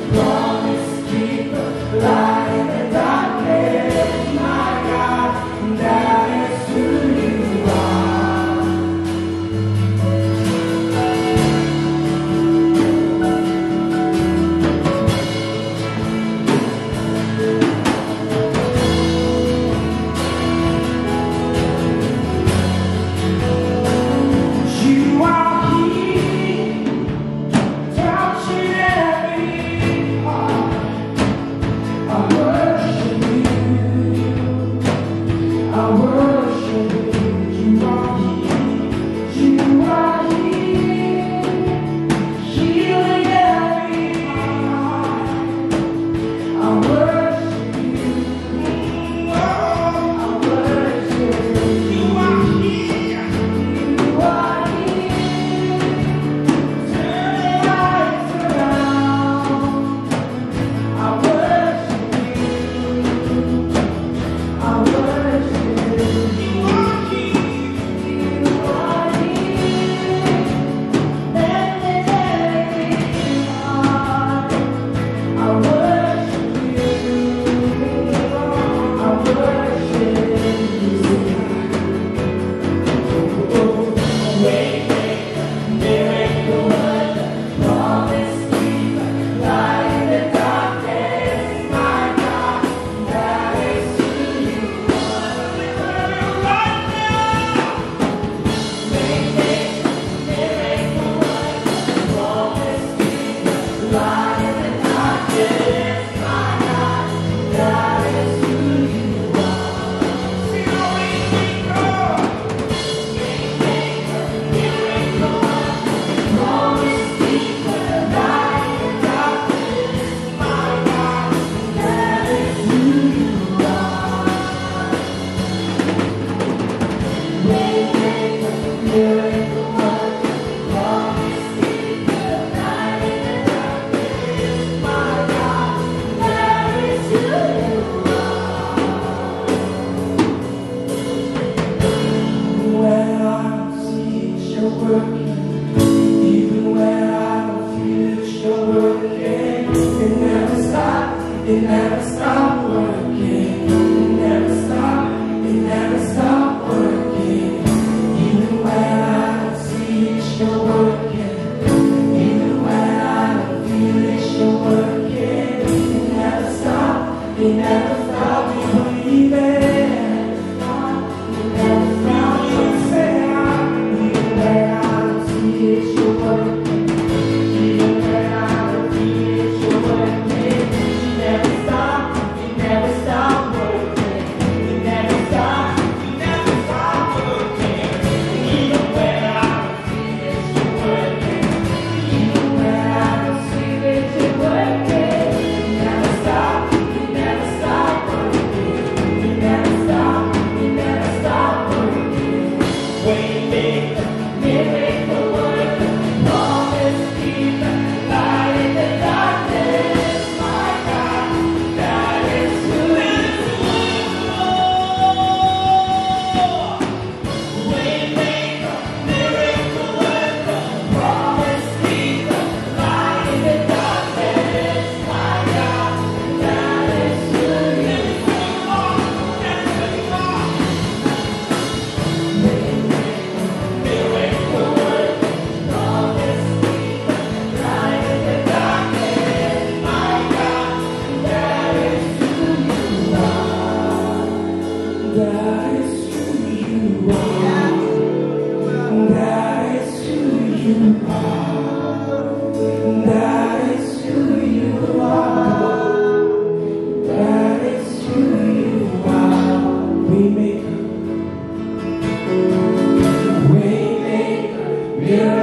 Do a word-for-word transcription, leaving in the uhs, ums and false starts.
It never stopped working. It never stopped. It never stopped working. Even when I don't see it, you're working. Even when I don't feel it, you're working. It never stopped. It never stopped me believing. It never stopped me saying. Even when I don't see it, you're working. Even when I don't feel it, you're working. That is who you are. That is who you are. That is who you are. That is who you are. We make a way maker.